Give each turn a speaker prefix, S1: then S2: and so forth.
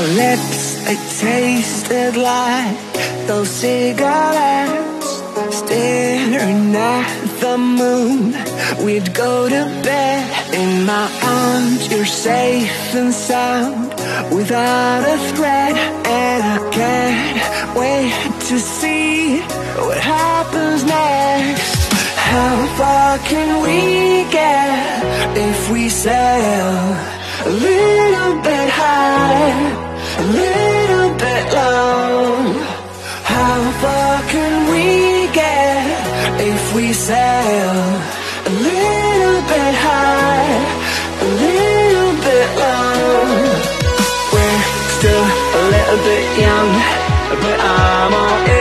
S1: lips, they tasted like those cigarettes. Staring at the moon, we'd go to bed. In my arms, you're safe and sound, without a threat. And I can't wait to see what happens next. How far can we get if we sail a little bit high, a little bit low? How far can we get if we sail a little bit high, a little bit low? We're still a little bit young, but I'm all in.